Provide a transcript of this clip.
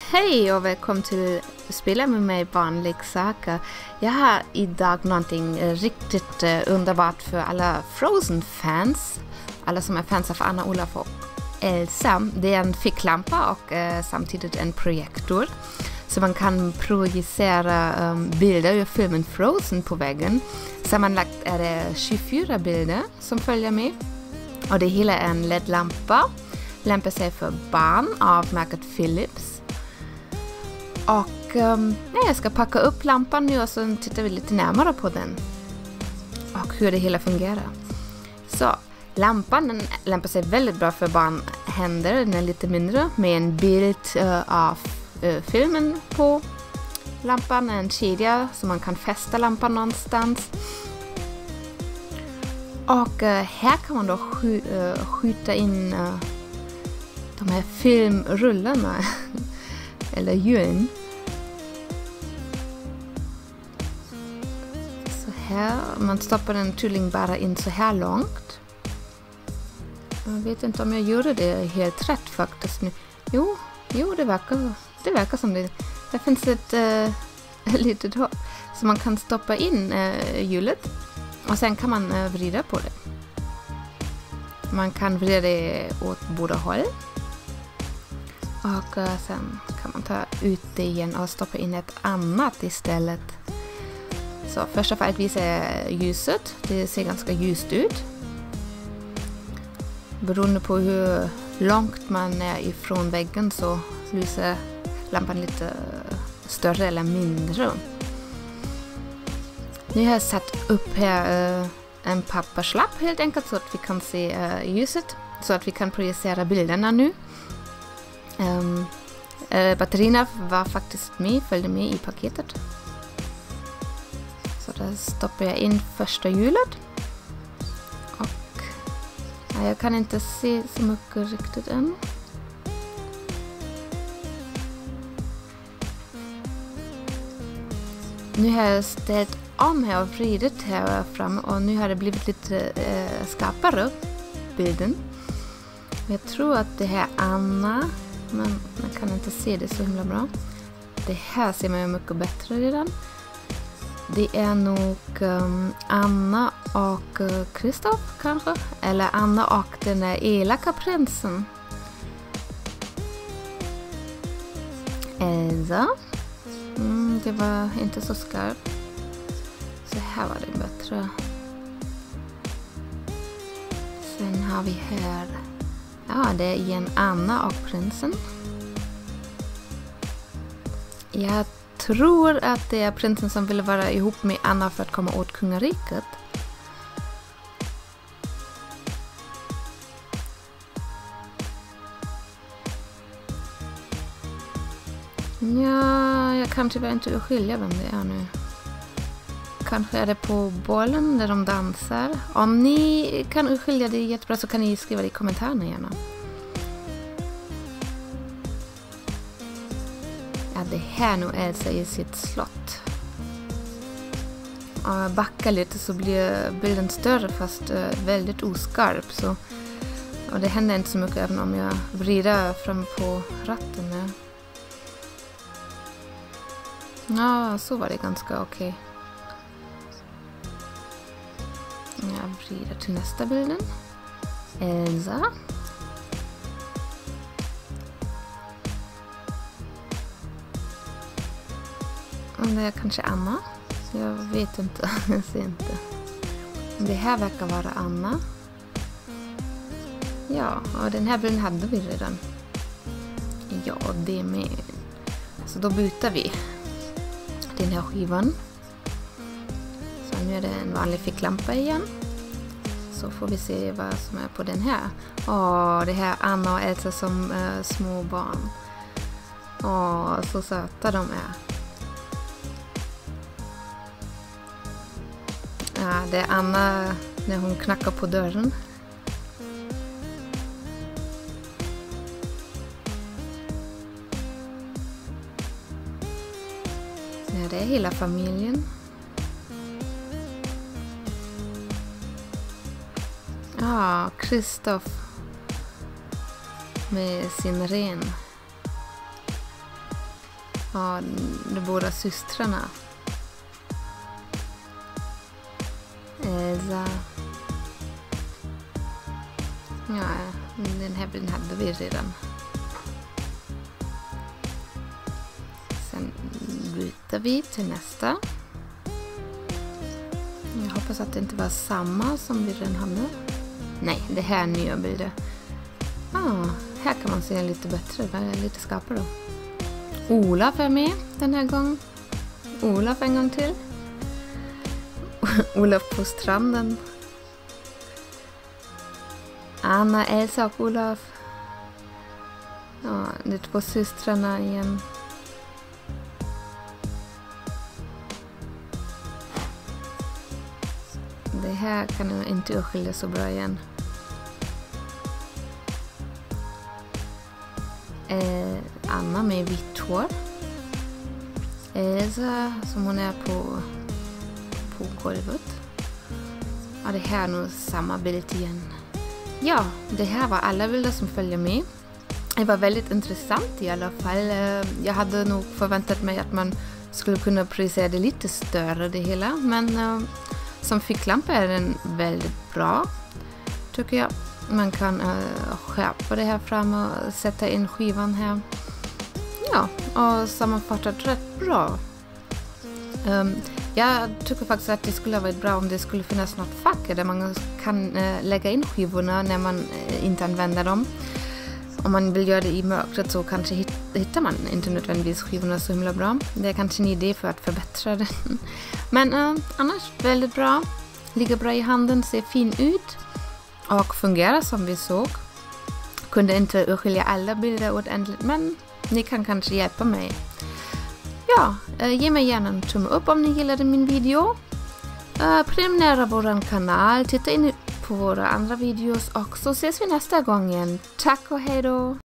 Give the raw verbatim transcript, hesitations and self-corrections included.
Hej och välkommen till Spela med mig vanliga saker. Jag har idag någonting riktigt uh, underbart för alla Frozen-fans. Alla som är fans av Anna, Olaf och Elsa. Det är en ficklampa och uh, samtidigt en projektor. Så man kan projicera um, bilder ur filmen Frozen på väggen. Sammanlagt är det tjugofyra bilder som följer med. Och det hela är en L E D-lampa. Lämpar sig för barn av märket Philips. Och um, nej, jag ska packa upp lampan nu och så tittar vi lite närmare på den. Och hur det hela fungerar. Så, lampan den lämpar sig väldigt bra för barnhänder. Den är lite mindre med en bild uh, av uh, filmen på lampan. En kedja så man kan fästa lampan någonstans. Och uh, här kan man då sk uh, skjuta in uh, de här filmrullarna. Eller hjulen. Så här. Man stoppar den tydligen bara in så här långt. Jag vet inte om jag gjorde det helt rätt faktiskt nu. Jo, jo det verkar, det verkar som det. Det finns ett äh, litet hopp. Så man kan stoppa in äh, hjulet. Och sen kan man äh, vrida på det. Man kan vrida det åt båda håll. Och uh, sen kan man ta ut det igen och stoppa in ett annat istället. Så först och främst visar jag ljuset. Det ser ganska ljust ut. Beroende på hur långt man är ifrån väggen så lyser lampan lite större eller mindre. Nu har jag satt upp här uh, en papperslapp helt enkelt så att vi kan se uh, ljuset. Så att vi kan projicera bilderna nu. Um, uh, batterierna var faktiskt med, följde med i paketet. Så där stoppar jag in första hjulet. Och ja, jag kan inte se så mycket riktigt än. Nu har jag ställt om här och vridit här fram och nu har det blivit lite uh, skarpare bilden. Jag tror att det här är Anna. Men man kan inte se det så himla bra. Det här ser man ju mycket bättre redan. Det är nog um, Anna och Kristoff uh, kanske. Eller Anna och den där elaka prinsen. Elsa. Mm, det var inte så skarpt. Så här var det bättre. Sen har vi här... Ja, det är igen Anna och prinsen. Jag tror att det är prinsen som vill vara ihop med Anna för att komma åt kungariket. Ja, jag kan tyvärr inte urskilja vem det är nu. Kanske är det på bollen där de dansar. Om ni kan urskilja det jättebra så kan ni skriva det i kommentarerna gärna. Ja, det här nu Elsa i sitt slott. Om jag backar lite så blir bilden större fast väldigt oskarp. Så, och det händer inte så mycket även om jag vrider fram på ratten nu. Ja, så var det ganska okej. Okay. Jag vrider till nästa bilden. Elsa. Och det är kanske Anna. Jag vet inte. Jag ser inte. Det här verkar vara Anna. Ja, och den här bilden hade vi redan. Ja, det är med. Så då byter vi den här skivan. Nu är det en vanlig ficklampa igen. Så får vi se vad som är på den här. Åh, det här är Anna och Elsa som äh, små barn. Åh, så söta de är. Ja, det är Anna när hon knackar på dörren. Ja, det är hela familjen. Ja, Kristoff med sin ren. Ja, de båda systrarna. Elsa. Ja, den här bilden hade vi redan. Sen byter vi till nästa. Jag hoppas att det inte var samma som vi redan hade. Nej, det här är nya bilder. Ah, här kan man se lite bättre. Det är lite skarpare då. Olaf är med den här gången. Olaf en gång till. Olaf på stranden. Anna, Elsa och Olaf. Ja, det är två systrarna igen. Det här kan jag inte urskilja så bra igen. Eh, Anna med vitt hår. Elsa som hon är på på golvet. Ja, det här är nog samma bild igen. Ja, det här var alla bilder som följer med. Det var väldigt intressant i alla fall. Jag hade nog förväntat mig att man skulle kunna projicera det lite större det hela. Men uh, som ficklampa är den väldigt bra, tycker jag. Man kan uh, skärpa det här fram och sätta in skivan här. Ja, och sammanfattat rätt bra. Um, jag tycker faktiskt att det skulle ha varit bra om det skulle finnas något fack där man kan uh, lägga in skivorna när man uh, inte använder dem. Om man vill göra det i mörkret så kanske hit, hittar man inte nödvändigtvis skivorna så himla bra. Det är kanske en idé för att förbättra den. Men uh, annars väldigt bra. Ligger bra i handen, ser fin ut. Och fungerar som vi såg. Kunde inte urskilja alla bilder ordentligt, men ni kan kanske hjälpa mig. Ja, äh, ge mig gärna en tumme upp om ni gillade min video. Äh, prenumerera på vår kanal, titta in på våra andra videos och så ses vi nästa gång igen. Tack och hej då!